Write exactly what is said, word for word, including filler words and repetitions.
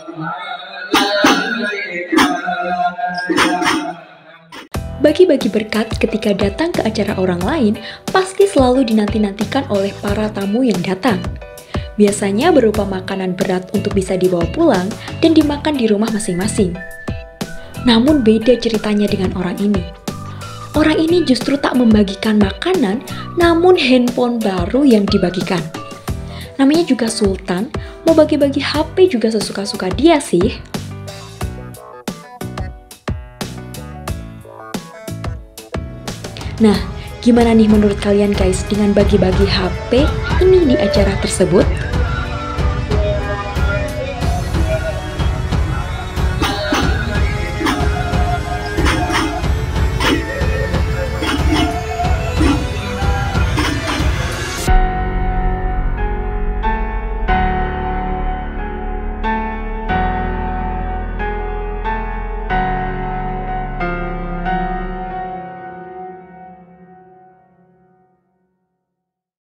Bagi-bagi berkat ketika datang ke acara orang lain pasti selalu dinanti-nantikan oleh para tamu yang datang. Biasanya berupa makanan berat untuk bisa dibawa pulang dan dimakan di rumah masing-masing. Namun beda ceritanya dengan orang ini. Orang ini justru tak membagikan makanan, namun handphone baru yang dibagikan. Namanya juga Sultan, mau bagi-bagi H P juga sesuka-suka dia sih. Nah, gimana nih menurut kalian guys dengan bagi-bagi H P ini di acara tersebut?